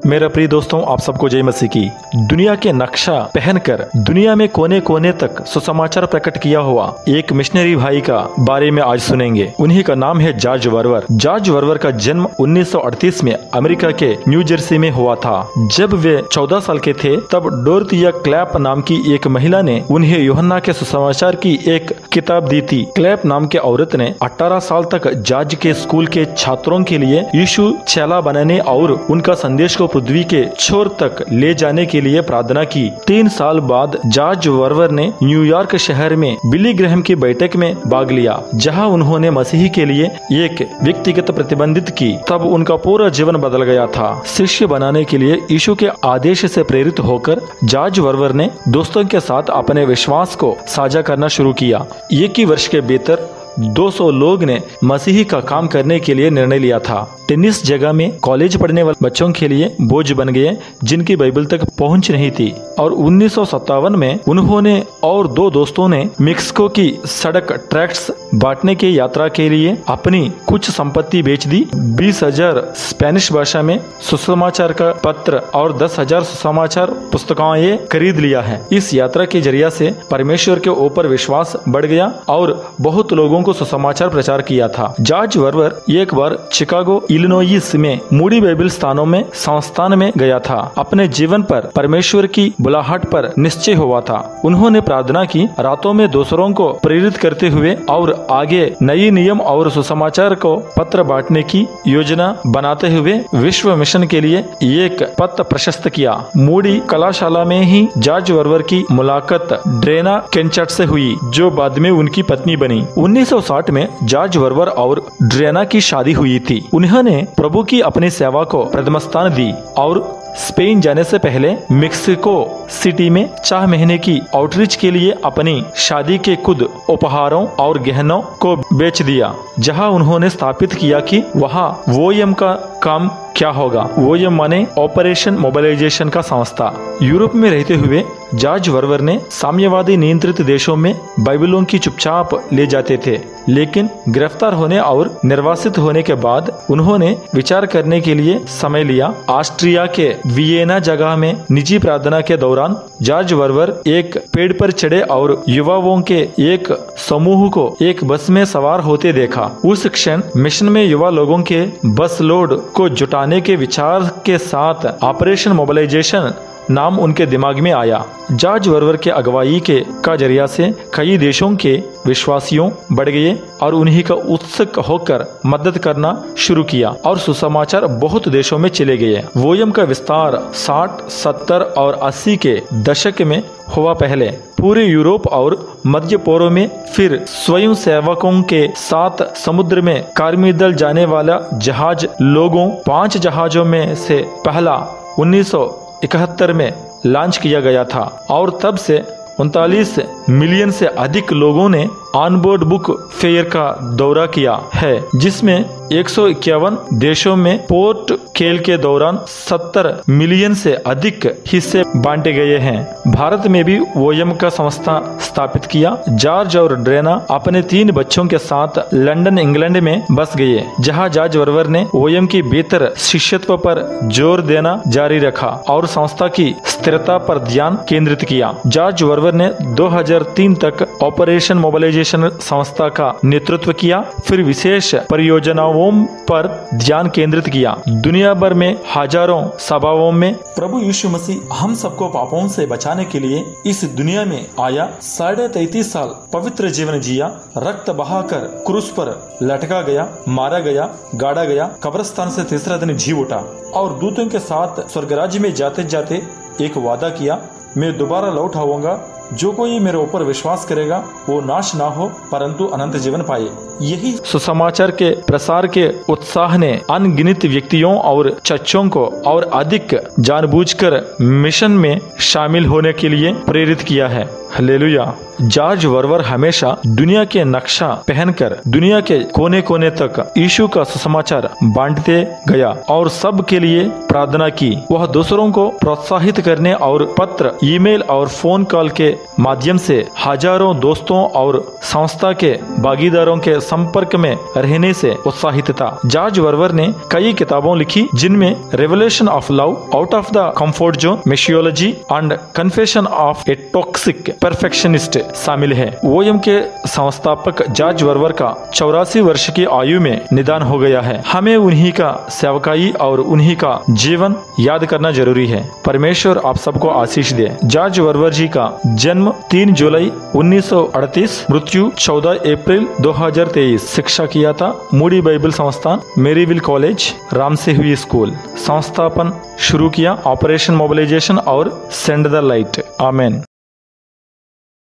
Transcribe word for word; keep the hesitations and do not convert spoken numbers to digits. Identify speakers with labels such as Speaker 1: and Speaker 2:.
Speaker 1: मेरा प्रिय दोस्तों, आप सबको जय मसीह की। दुनिया के नक्शा पहनकर दुनिया में कोने कोने तक सुसमाचार प्रकट किया हुआ एक मिशनरी भाई का बारे में आज सुनेंगे। उन्हीं का नाम है जॉर्ज वर्वर। जॉर्ज वर्वर का जन्म उन्नीस सौ अड़तीस में अमेरिका के न्यू जर्सी में हुआ था। जब वे चौदह साल के थे तब डोरथिया क्लैप नाम की एक महिला ने उन्हें यूहन्ना के सुसमाचार की एक किताब दी थी। क्लैप नाम के औरत ने अठारह साल तक जॉर्ज के स्कूल के छात्रों के लिए यीशु चेला बनाने और उनका संदेश को पृथ्वी के छोर तक ले जाने के लिए प्रार्थना की। तीन साल बाद जॉर्ज वर्वर ने न्यूयॉर्क शहर में बिली ग्रैहम की बैठक में भाग लिया, जहां उन्होंने मसीह के लिए एक व्यक्तिगत प्रतिबंधित की। तब उनका पूरा जीवन बदल गया था। शिष्य बनाने के लिए यीशु के आदेश से प्रेरित होकर जॉर्ज वर्वर ने दोस्तों के साथ अपने विश्वास को साझा करना शुरू किया। एक ही वर्ष के भीतर दो सौ लोग ने मसीही का काम करने के लिए निर्णय लिया था। टेनिस जगह में कॉलेज पढ़ने वाले बच्चों के लिए बोझ बन गए, जिनकी बाइबल तक पहुंच नहीं थी। और उन्नीस सौ सत्तावन में उन्होंने और दो दोस्तों ने मेक्सिको की सड़क ट्रैक्ट्स बांटने की यात्रा के लिए अपनी कुछ संपत्ति बेच दी। बीस हजार स्पेनिश भाषा में सुसमाचार का पत्र और दस हजार सुसमाचार पुस्तकें खरीद लिया है। इस यात्रा के जरिए से परमेश्वर के ऊपर विश्वास बढ़ गया और बहुत लोगों को सुसमाचार प्रचार किया था। जॉर्ज वर्वर एक बार शिकागो इलिनोइस में मूडी बाइबल स्थानों में संस्थान में गया था। अपने जीवन पर परमेश्वर की बुलाहट पर निश्चय हुआ था। उन्होंने प्रार्थना की, रातों में दूसरों को प्रेरित करते हुए और आगे नई नियम और सुसमाचार को पत्र बांटने की योजना बनाते हुए विश्व मिशन के लिए एक पत्र प्रशस्त किया। मूडी कलाशाला में ही जॉर्ज वर्वर की मुलाकात ड्रेना केंचट से हुई, जो बाद में उनकी पत्नी बनी। उन्नीस सौ साठ में जॉर्ज वर्वर और ड्रेना की शादी हुई थी। उन्होंने प्रभु की अपनी सेवा को प्रथम स्थान दी और स्पेन जाने से पहले मेक्सिको सिटी में चार महीने की आउटरीच के लिए अपनी शादी के खुद उपहारों और गहनों को बेच दिया, जहां उन्होंने स्थापित किया कि वहां वोएम का काम क्या होगा। वोएम माने ऑपरेशन मोबिलाइजेशन का संस्था। यूरोप में रहते हुए जॉर्ज वर्वर ने साम्यवादी नियंत्रित देशों में बाइबलों की चुपचाप ले जाते थे, लेकिन गिरफ्तार होने और निर्वासित होने के बाद उन्होंने विचार करने के लिए समय लिया। ऑस्ट्रिया के वियना जगह में निजी प्रार्थना के दौरान जॉर्ज वर्वर एक पेड़ पर चढ़े और युवाओं के एक समूह को एक बस में सवार होते देखा। उस क्षण मिशन में युवा लोगों के बस लोड को जुटाने के विचार के साथ ऑपरेशन मोबिलाइजेशन नाम उनके दिमाग में आया। जॉर्ज वर्वर के अगुवाई के का जरिया से कई देशों के विश्वासियों बढ़ गए और उन्हीं का उत्सुक होकर मदद करना शुरू किया और सुसमाचार बहुत देशों में चले गए। वोएम का विस्तार साठ, सत्तर और अस्सी के दशक में हुआ। पहले पूरे यूरोप और मध्य पूर्व में, फिर स्वयं सेवकों के साथ समुद्र में कार्मिदल जाने वाला जहाज लोगों पांच जहाजों में से पहला उन्नीस सौ इकहत्तर में लॉन्च किया गया था और तब से उनतालीस मिलियन से अधिक लोगों ने ऑनबोर्ड बुक फेयर का दौरा किया है, जिसमें एक सौ इक्यावन देशों में पोर्ट खेल के दौरान सत्तर मिलियन से अधिक हिस्से बांटे गए हैं। भारत में भी वोएम का संस्था स्थापित किया। जॉर्ज और ड्रेना अपने तीन बच्चों के साथ लंदन इंग्लैंड में बस गए, जहां जॉर्ज वर्वर ने वोएम की बेहतर शिष्यत्व पर जोर देना जारी रखा और संस्था की स्थिरता पर ध्यान केंद्रित किया। जॉर्ज वर्वर ने दो हज़ार तीन तक ऑपरेशन मोबिलाइजेशन संस्था का नेतृत्व किया, फिर विशेष परियोजनाओं पर ध्यान केंद्रित किया। दुनिया भर में हजारों सभाओं में प्रभु यीशु मसीह हम सबको पापों से बचाने के लिए इस दुनिया में आया। साढ़े तैतीस साल पवित्र जीवन जिया, रक्त बहाकर क्रूस पर लटका गया, मारा गया, गाड़ा गया, कब्रिस्तान से तीसरा दिन जी उठा और दूतों के साथ स्वर्ग राज्य में जाते जाते एक वादा किया, मैं दोबारा लौट आऊंगा। जो कोई मेरे ऊपर विश्वास करेगा वो नाश ना हो परंतु अनंत जीवन पाए। यही सुसमाचार के प्रसार के उत्साह ने अनगिनत व्यक्तियों और चर्चों को और अधिक जानबूझकर मिशन में शामिल होने के लिए प्रेरित किया है। हालेलुया। जॉर्ज वर्वर हमेशा दुनिया के नक्शा पहनकर दुनिया के कोने कोने तक यीशु का सुसमाचार बांटते गया और सब के लिए प्रार्थना की। वह दूसरों को प्रोत्साहित करने और पत्र, ईमेल और फोन कॉल के माध्यम से हजारों दोस्तों और संस्था के भागीदारों के संपर्क में रहने से उत्साहित था। जॉर्ज वर्वर ने कई किताबों लिखी जिनमें revolution of love, out of the comfort zone, missiology and confession of a toxic perfectionist शामिल है। ओएम के संस्थापक जॉर्ज वर्वर का चौरासी वर्ष की आयु में निदान हो गया है। हमें उन्हीं का सेवकाई और उन्हीं का जीवन याद करना जरूरी है। परमेश्वर आप सबको आशीष दे। जॉर्ज वर्वर जी का जन्म तीन जुलाई उन्नीस सौ अड़तीस, मृत्यु चौदह अप्रैल दो हज़ार तेईस। शिक्षा किया था मूडी बाइबल संस्थान, मेरीविल कॉलेज, रामसे हुई स्कूल। संस्थापन शुरू किया ऑपरेशन मोबिलाइजेशन और सेंड द लाइट। आमेन।